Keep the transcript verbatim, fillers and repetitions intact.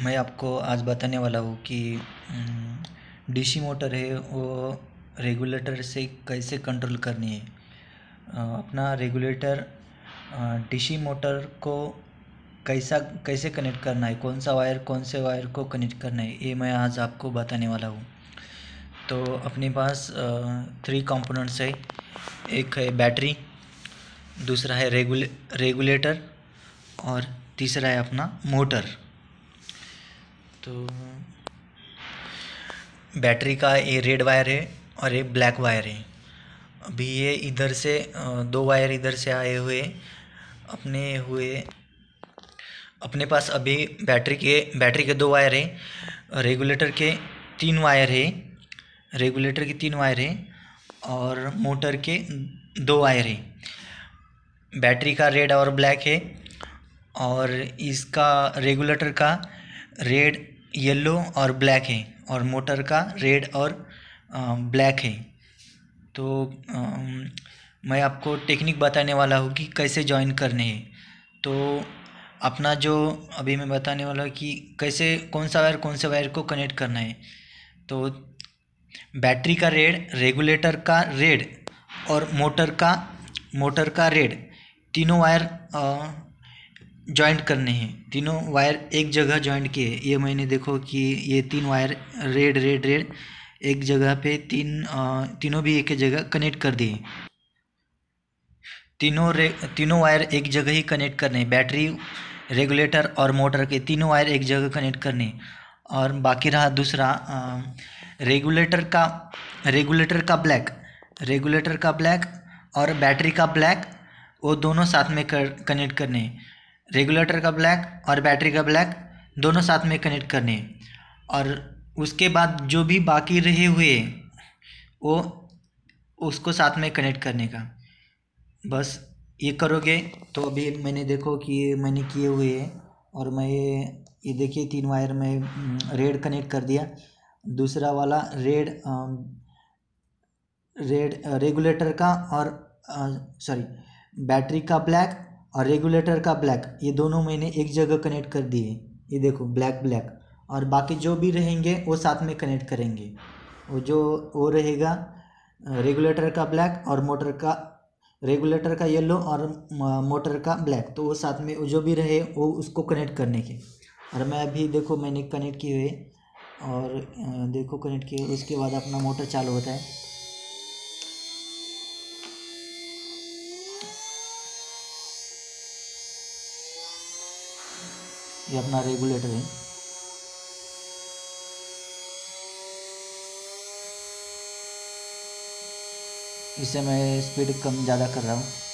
मैं आपको आज बताने वाला हूँ कि डीसी मोटर है वो रेगुलेटर से कैसे कंट्रोल करनी है। अ, अपना रेगुलेटर डीसी मोटर को कैसा कैसे कनेक्ट करना है, कौन सा वायर कौन से वायर को कनेक्ट करना है, ये मैं आज आपको बताने वाला हूँ। तो अपने पास थ्री कंपोनेंट्स है। एक है बैटरी, दूसरा है रेगुले रेगुलेटर और तीसरा है अपना मोटर। तो बैटरी का ये रेड वायर है और ये ब्लैक वायर है। अभी ये इधर से अ, दो वायर इधर से आए हुए अपने हुए अपने पास अभी बैटरी के बैटरी के दो वायर हैं, रेगुलेटर के तीन वायर है रेगुलेटर के तीन वायर है और मोटर के दो वायर है। बैटरी का रेड और ब्लैक है और इसका रेगुलेटर का रेड येलो और ब्लैक है और मोटर का रेड और ब्लैक है। तो अम, मैं आपको टेक्निक बताने वाला हूँ कि कैसे जॉइन करने हैं। तो अपना जो अभी मैं बताने वाला हूँ कि कैसे कौन सा वायर कौन से वायर को कनेक्ट करना है। तो बैटरी का रेड, रेगुलेटर का रेड और मोटर का मोटर का रेड, तीनों वायर जॉइंट करने हैं। तीनों वायर एक जगह जॉइंट किए। ये मैंने देखो कि ये तीन वायर रेड रेड रेड एक जगह पे तीन अ, तीनों भी एक जगह कनेक्ट कर दिए। तीनों रे तीनों वायर एक जगह ही कनेक्ट करने हैं। बैटरी, रेगुलेटर और मोटर के तीनों वायर एक जगह कनेक्ट करने हैं। और बाकी रहा दूसरा रेगुलेटर का रेगुलेटर का ब्लैक रेगुलेटर का ब्लैक और बैटरी का ब्लैक, वो दोनों साथ में कर कनेक्ट करने हैं। रेगुलेटर का ब्लैक और बैटरी का ब्लैक दोनों साथ में कनेक्ट करने हैं। और उसके बाद जो भी बाकी रहे हुए वो उसको साथ में कनेक्ट करने का, बस ये करोगे तो अभी मैंने देखो कि मैंने किए हुए हैं। और मैं ये ये देखिए तीन वायर में रेड कनेक्ट कर दिया। दूसरा वाला रेड रेड रेगुलेटर का और सॉरी बैटरी का ब्लैक और रेगुलेटर का ब्लैक, ये दोनों मैंने एक जगह कनेक्ट कर दिए। ये देखो ब्लैक ब्लैक। और बाकी जो भी रहेंगे वो साथ में कनेक्ट करेंगे। वो जो वो रहेगा रेगुलेटर का ब्लैक और मोटर का रेगुलेटर का येलो और मोटर का ब्लैक, तो वो साथ में जो भी रहे वो उसको कनेक्ट करने के। और मैं अभी देखो मैंने कनेक्ट किए हुए और देखो कनेक्ट किए, उसके बाद अपना मोटर चालू होता है। ये अपना रेगुलेटर है। इसे मैं स्पीड कम ज़्यादा कर रहा हूँ।